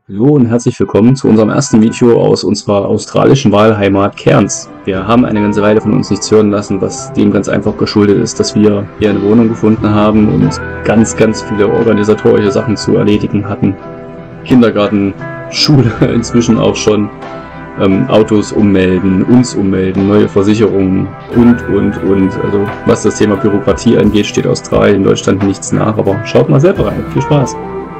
Hallo und herzlich willkommen zu unserem ersten Video aus unserer australischen Wahlheimat Cairns. Wir haben eine ganze Weile von uns nichts hören lassen, was dem ganz einfach geschuldet ist, dass wir hier eine Wohnung gefunden haben und ganz viele organisatorische Sachen zu erledigen hatten. Kindergarten, Schule inzwischen auch schon, Autos ummelden, uns ummelden, neue Versicherungen und. Also was das Thema Bürokratie angeht, steht Australien, Deutschland nichts nach, aber schaut mal selber rein. Viel Spaß!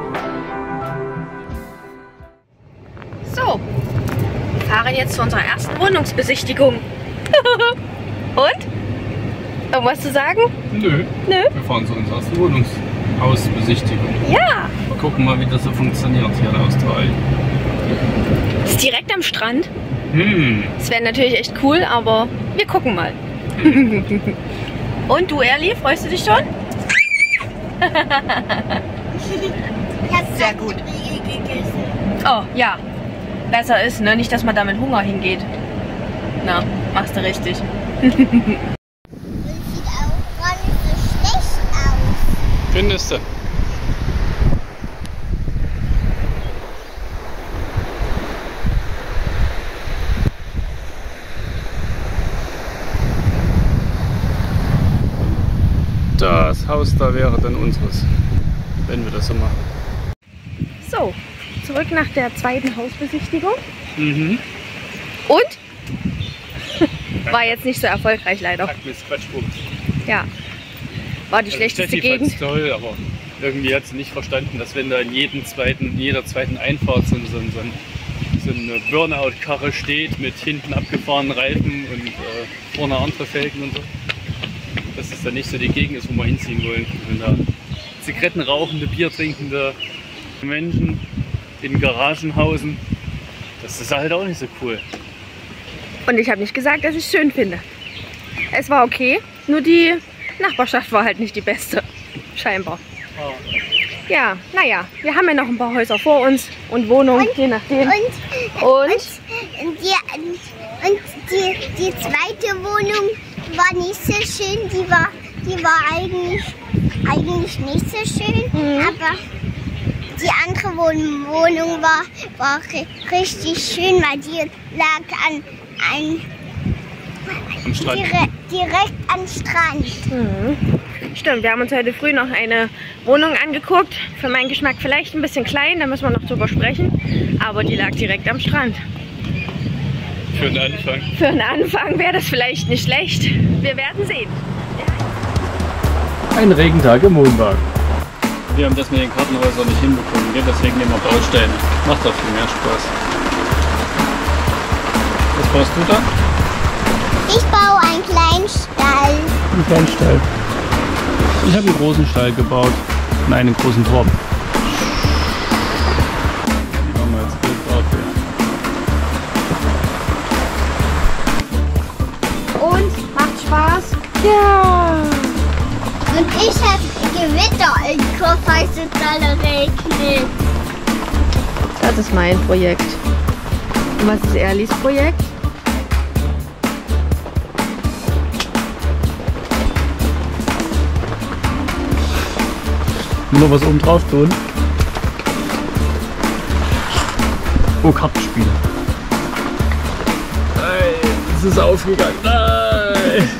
So, wir fahren jetzt zu unserer ersten Wohnungsbesichtigung. Und? Irgendwas zu sagen? Nö. Nö? Wir fahren zu unserer ersten Wohnungshausbesichtigung. Ja! Gucken mal, wie das so funktioniert hier in Australien. Ist direkt am Strand. Das wäre natürlich echt cool, aber wir gucken mal. Und du, Erli, freust du dich schon? Ich habe Sehr gut. Riegel gegessen. Oh, ja. Besser ist, ne? Nicht, dass man da mit Hunger hingeht. Na, machst du richtig. Das sieht auch gar nicht so schlecht aus. Findest du? Das Haus da wäre dann unseres, wenn wir das so machen. So, zurück nach der zweiten Hausbesichtigung. Mhm. Und? War jetzt nicht so erfolgreich leider. Agnes Quatschpunkt. Ja. War die schlechteste Steffi Gegend. fand's toll, aber irgendwie hat sie nicht verstanden, dass wenn da in jeder zweiten Einfahrt so eine Burnout-Karre steht mit hinten abgefahrenen Reifen und vorne andere Felgen und so, dass es dann nicht so die Gegend ist, wo wir hinziehen wollen. Wenn da Zigaretten rauchende, Bier trinkende Menschen in Garagen hausen, das ist halt auch nicht so cool. Und ich habe nicht gesagt, dass ich es schön finde. Es war okay, nur die Nachbarschaft war halt nicht die beste. Scheinbar. Oh. Ja, naja, wir haben ja noch ein paar Häuser vor uns und Wohnungen, je nachdem. Und Die zweite Wohnung war nicht so schön. Die war eigentlich nicht so schön. Aber die andere Wohnung war richtig schön, weil die lag Am Strand. direkt am Strand. Stimmt, wir haben uns heute früh noch eine Wohnung angeguckt. Für meinen Geschmack vielleicht ein bisschen klein, da müssen wir noch drüber sprechen. Aber die lag direkt am Strand. Für den Anfang. Für einen Anfang wäre das vielleicht nicht schlecht. Wir werden sehen. Ein Regentag im Wohnwagen. Wir haben das mit den Kartenhäusern nicht hinbekommen, gell? Deswegen nehmen wir Bausteine. Macht doch viel mehr Spaß. Was baust du da? Ich baue einen kleinen Stall. Ein kleinen Stall. Ich habe einen großen Stall gebaut und einen großen Turm. Die machen wir jetzt Bild drauf hier. Und? Macht Spaß? Ja! Und ich habe Gewitter im Kopf, als es alle regnet. Das ist mein Projekt. Und was ist Erlis Projekt? Nur was oben drauf tun. Oh, Kartenspiel. Nein, es ist aufgegangen. Nein!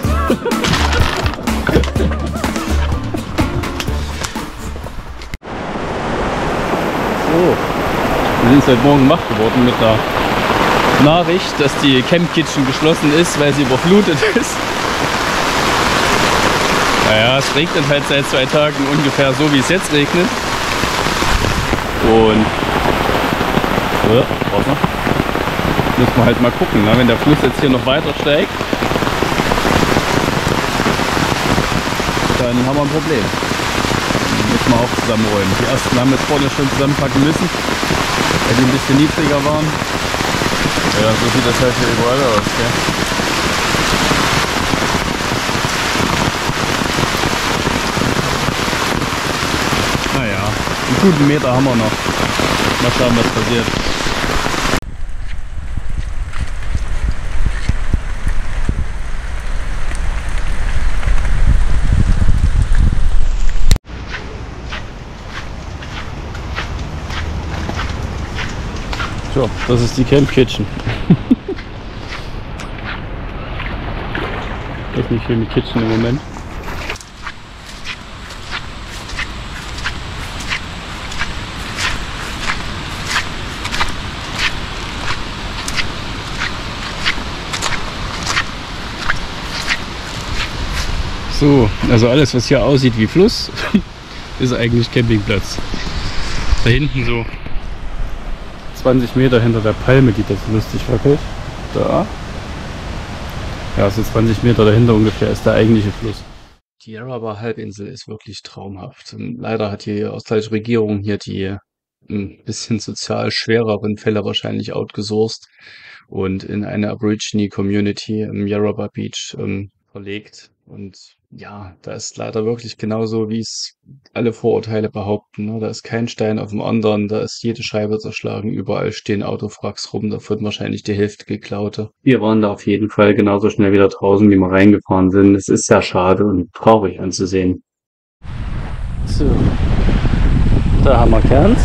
So, wir sind seit Morgen wach geworden mit der Nachricht, dass die Camp Kitchen geschlossen ist, weil sie überflutet ist. Naja, es regnet halt seit 2 Tagen ungefähr so, wie es jetzt regnet. Und warte, müssen wir halt mal gucken, ne? Wenn der Fluss jetzt hier noch weiter steigt, dann haben wir ein Problem. Dann müssen wir auch zusammenräumen. Die ersten haben jetzt vorne schon zusammenpacken müssen, weil die ein bisschen niedriger waren. Ja, so sieht das halt hier überall aus. Gell? Naja, einen guten Meter haben wir noch. Mal schauen, was passiert. So, das ist die Camp Kitchen. Echt nicht viel mit Kitchen im Moment. So, also alles was hier aussieht wie Fluss, ist eigentlich Campingplatz. Da hinten so 20 Meter hinter der Palme, die das lustig wackelt. Da. Ja, so 20 Meter dahinter ungefähr ist der eigentliche Fluss. Die Yarrabah-Halbinsel ist wirklich traumhaft. Und leider hat die australische Regierung hier die ein bisschen sozial schwereren Fälle wahrscheinlich outgesourced und in eine Aborigine-Community im Yarrabah Beach verlegt. Und ja, da ist leider wirklich genauso, wie es alle Vorurteile behaupten. Ne? Da ist kein Stein auf dem anderen, da ist jede Scheibe zerschlagen, überall stehen Autowracks rum, davon wahrscheinlich die Hälfte geklaute. Wir waren da auf jeden Fall genauso schnell wieder draußen, wie wir reingefahren sind. Es ist sehr schade und traurig anzusehen. So, da haben wir Cairns.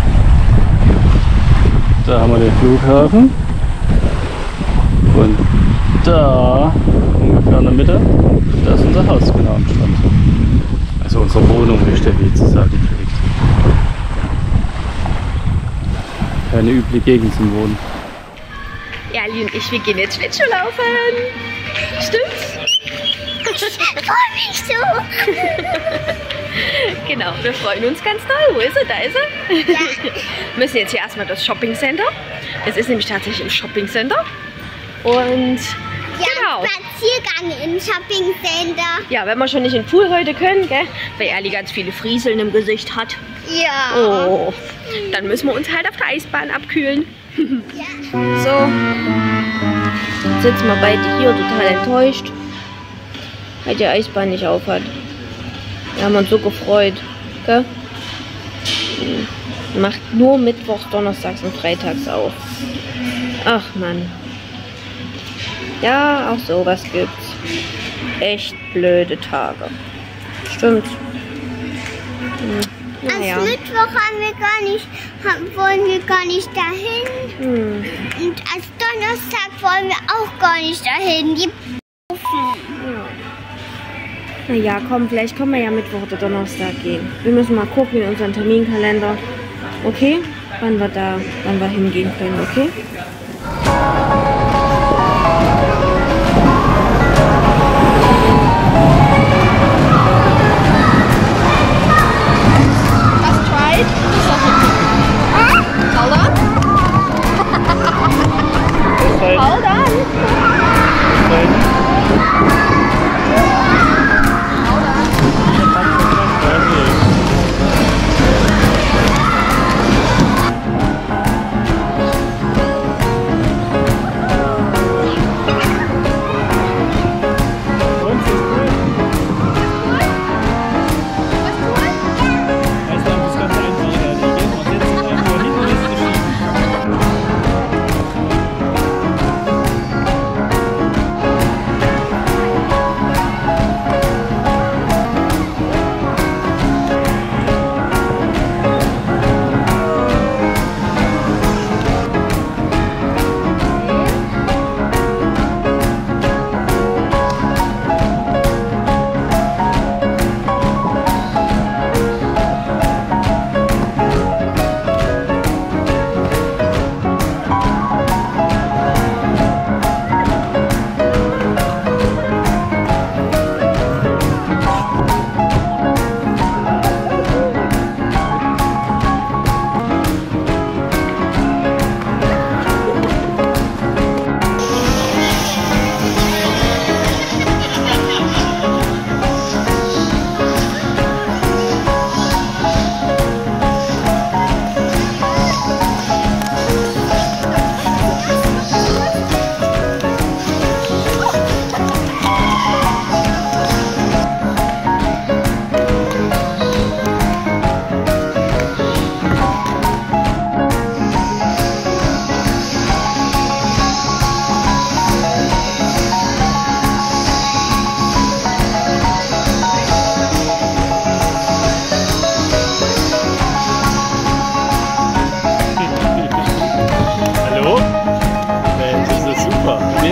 Da haben wir den Flughafen. Und da, ungefähr in der Mitte, da ist unser Haus genau am Strand. Also unsere Wohnung, wie Steffi zu sagen pflegt. Keine üble Gegend zum Wohnen. Ja, Ali und ich, wir gehen jetzt Schlittschuhlaufen. Stimmt's? Ich freue mich so. Genau, wir freuen uns ganz doll. Wo ist er? Da ist er. Ja. Wir müssen jetzt hier erstmal das Shopping Center. Es ist nämlich tatsächlich im Shopping Center. Und genau. Spaziergang im Shopping Center. Ja, wenn wir schon nicht in den Pool heute können, gell? Weil Ali ganz viele Frieseln im Gesicht hat. Ja. Oh, dann müssen wir uns halt auf der Eisbahn abkühlen. Ja. So, jetzt sitzen wir beide hier total enttäuscht, weil die Eisbahn nicht auf hat. Wir haben uns so gefreut, gell? Macht nur Mittwochs, Donnerstags und Freitags auf. Ach Mann. Ja, auch sowas gibt's. Echt blöde Tage. Stimmt. Naja. Als Mittwoch wollen wir gar nicht dahin. Und als Donnerstag wollen wir auch gar nicht dahin. Die Naja, komm, vielleicht können wir ja Mittwoch oder Donnerstag gehen. Wir müssen mal gucken in unseren Terminkalender. Okay? Wann wir hingehen können, okay? Hold on.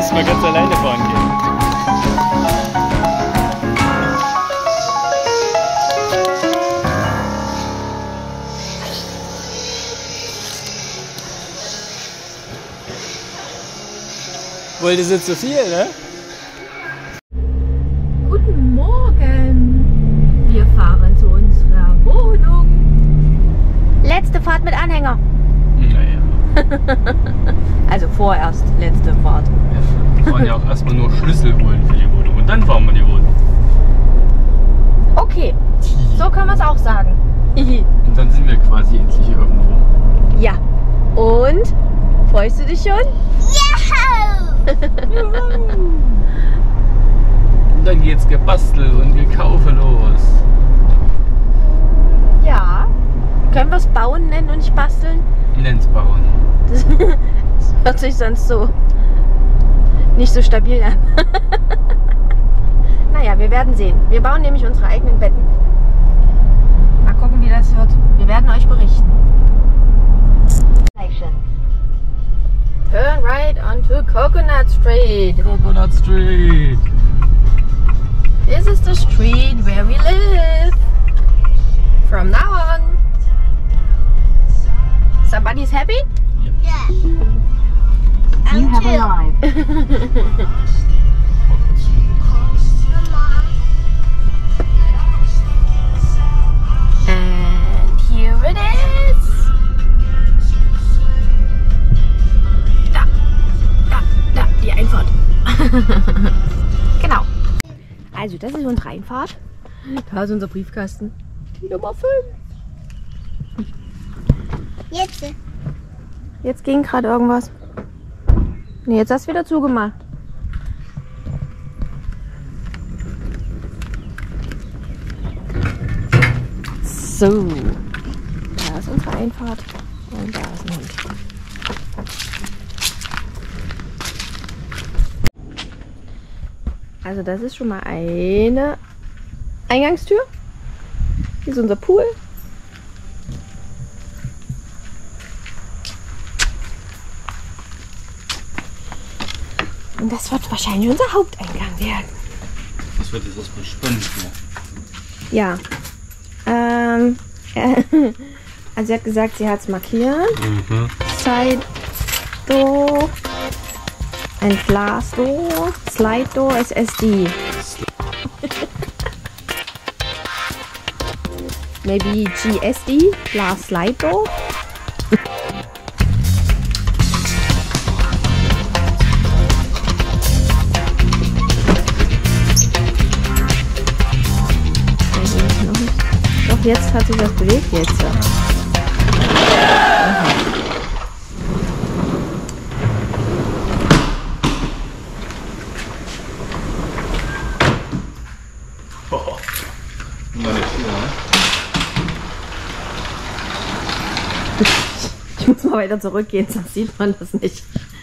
erstmal ganz alleine fahren gehen. Wolltest du zu viel, ne? Guten Morgen. Wir fahren zu unserer Wohnung. Letzte Fahrt mit Anhänger. Naja. Also vorerst letzte Fahrt. Ja, wir fahren ja auch erstmal nur Schlüssel holen für die Wohnung und dann fahren wir die Wohnung. Okay, so kann man es auch sagen. Und dann sind wir quasi endlich irgendwo. Ja. Und? Freust du dich schon? Und dann geht's gebastelt und gekaufe los. Ja. Können wir es bauen nennen und nicht basteln? Nenn's bauen. Das hört sich sonst so nicht so stabil an. Naja, wir werden sehen. Wir bauen nämlich unsere eigenen Betten. Mal gucken, wie das wird. Wir werden euch berichten. Turn right onto Coconut Street. Coconut Street. This is the street where we live. From now on. Somebody's happy? Yeah. You have arrived. And here it is. Da, die Einfahrt. Genau. Also, das ist unsere Einfahrt. Da ist unser Briefkasten. Die Nummer 5. Jetzt. Jetzt ging gerade irgendwas. Nee, jetzt hast du wieder zugemacht. So. Da ist unsere Einfahrt. Und da ist ein Hund. Also das ist schon mal eine Eingangstür. Hier ist unser Pool. Und das wird wahrscheinlich unser Haupteingang werden. Das wird jetzt erstmal spannend. Ja. Also sie hat gesagt, sie hat es markiert. Side door and glass door. Slide door ist SD. Maybe GSD, glass slide door. Doch jetzt hat sich das bewegt jetzt. Ich muss mal weiter zurückgehen, sonst sieht man das nicht.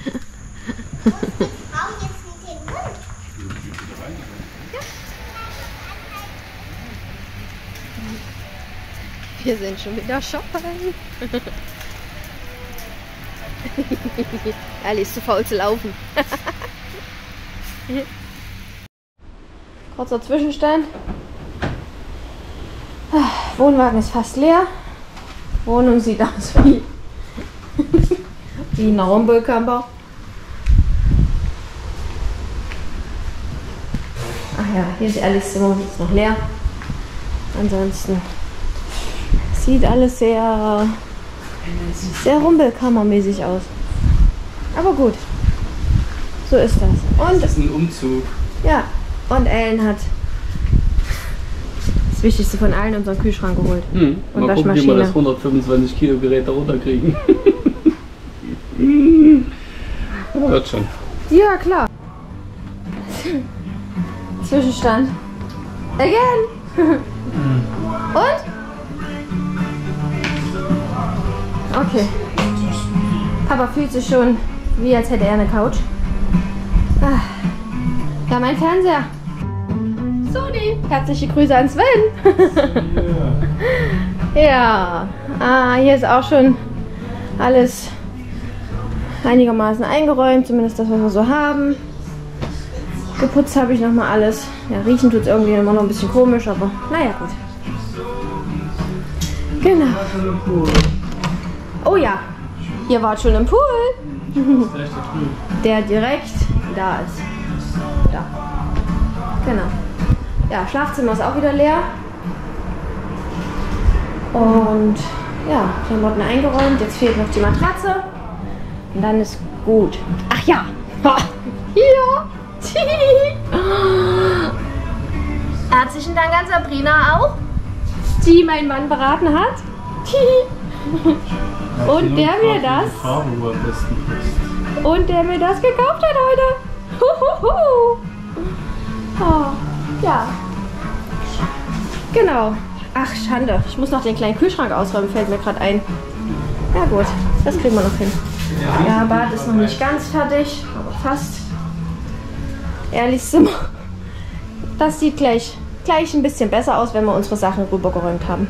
Wir sind schon wieder shoppen. Ali ist zu faul zu laufen. Kurzer Zwischenstand. Wohnwagen ist fast leer. Wohnung sieht aus wie ein Rumbelcamper. Ach ja, hier ist Alice Zimmer, ist noch leer. Ansonsten sieht alles sehr rumbelkammermäßig aus. Aber gut, so ist das. Und das ist ein Umzug. ja, und Ellen hat das Wichtigste von allen, unseren Kühlschrank geholt. Und mal gucken, wie wir das 125 Kilo Gerät da runterkriegen. Ja, wird schon. Ja, klar. Zwischenstand. Again. Und? Okay. Papa fühlt sich schon wie als hätte er eine Couch. Ja, mein Fernseher. Sony. Herzliche Grüße an Sven. Ja. Hier ist auch schon alles einigermaßen eingeräumt, zumindest das, was wir so haben. Geputzt habe ich nochmal alles. Ja, riechen tut es irgendwie immer noch ein bisschen komisch, aber naja, gut. Genau. Oh ja, ihr wart schon im Pool. Der direkt da ist. Da. Genau. Ja, Schlafzimmer ist auch wieder leer. Und ja, Klamotten eingeräumt. Jetzt fehlt noch die Matratze. Und dann ist gut. Ach ja. Hier. Herzlichen Dank an Sabrina auch, die meinen Mann beraten hat. Und der mir das gekauft hat heute. Oh, ja. Genau. Ach, Schande. Ich muss noch den kleinen Kühlschrank ausräumen, fällt mir gerade ein. Ja gut, das kriegen wir noch hin. Ja, Bad ist noch nicht ganz fertig, aber fast. Ehrliches Zimmer. Das sieht gleich ein bisschen besser aus, wenn wir unsere Sachen rübergeräumt haben.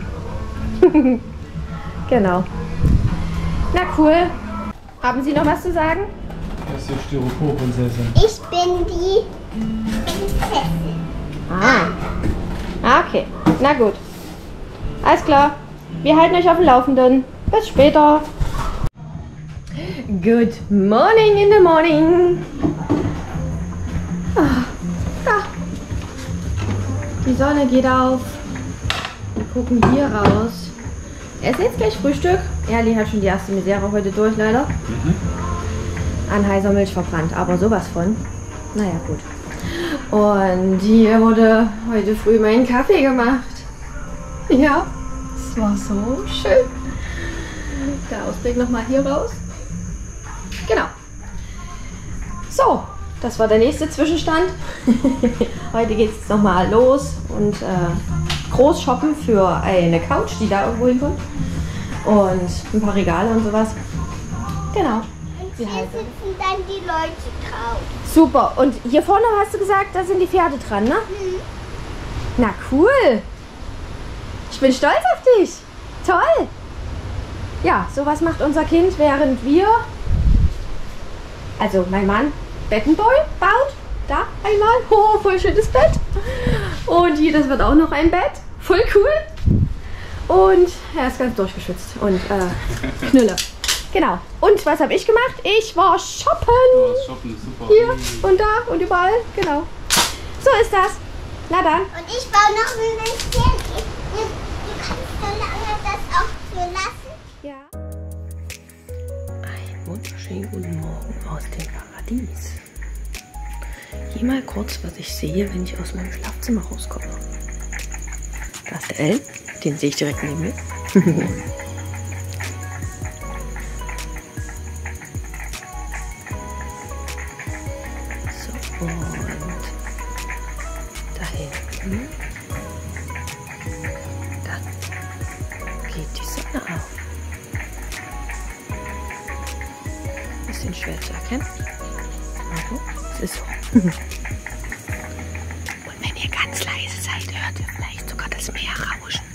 Genau. Na cool. Haben Sie noch was zu sagen? Das ist die Styropor-Prinzessin. Ich bin die Prinzessin. Ah, okay. Na gut. Alles klar. Wir halten euch auf dem Laufenden. Bis später. Good morning in the morning. Ja. Die Sonne geht auf. Wir gucken hier raus. Essen jetzt gleich Frühstück. Erli hat schon die erste Misere heute durch, leider. An heißer Milch verbrannt, aber sowas von. Naja, gut. Und hier wurde heute früh mein Kaffee gemacht. Ja, es war so schön. Der Ausblick nochmal hier raus. Genau. So, das war der nächste Zwischenstand. Heute geht es nochmal los und groß shoppen für eine Couch, die da irgendwo hinkommt. Und ein paar Regale und sowas. Genau. Und hier sitzen dann die Leute drauf. Super. Und hier vorne hast du gesagt, da sind die Pferde dran, ne? Na cool. Ich bin stolz auf dich. Toll. Ja, sowas macht unser Kind, während wir, also mein Mann, Bettenboy baut. Da einmal. Oh, voll schönes Bett. Und hier, das wird auch noch ein Bett. Voll cool. Und er ist ganz durchgeschützt. Und Knülle. Genau. Und was habe ich gemacht? Ich war shoppen. Shoppen, super. Hier und da und überall. Genau. So ist das. Na dann. Und ich baue noch ein bisschen. Du kannst so lange das auch so lassen. Ja. Einen wunderschönen guten Morgen aus dem Paradies. Hier mal kurz, was ich sehe, wenn ich aus meinem Schlafzimmer rauskomme. Da ist der L, den sehe ich direkt neben mir. So, und da hinten, dann geht die Sonne auf. Bisschen schwer zu erkennen. Also, es ist so. Und wenn ihr ganz leise seid, hört ihr vielleicht sogar das Meer rauschen.